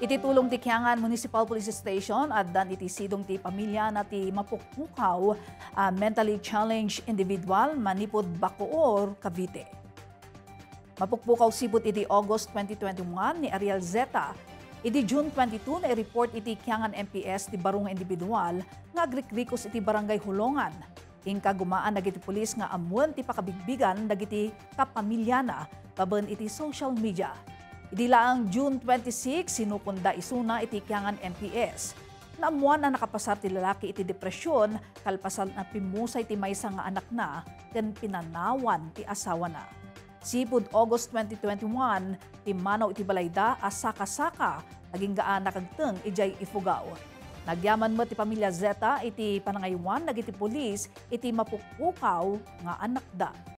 Ititulong ti Kiangan Municipal Police Station at dan iti sidong ti pamilya na ti mapukpukaw mentally challenged individual manipod Bacoor, Cavite. Mapukpukaw sibot iti August 2021 ni Ariel Zeta. Iti June 22 na i-report iti Kiangan MPS ti barong individual nga agrikrikos iti barangay Hulongan. Ingka gumaan dagiti pulis nga amuan ti pakabigbigan dagiti kapamilyana baben iti social media. Idi laang June 26, sinukunda isuna iti Kiangan MPS. Naamuan na nakapasar ti lalaki iti depresyon, kalpasan na pimusay ti maysa nga anak na, ken pinanawan ti asawa na. Sipud August 2021, timanaw iti balayda asaka-saka, naging gaan nakagteng ijay ifugaw. Nagyaman mo ti pamilya Zeta iti panangaywan nagiti pulis iti mapukpukaw nga anak da.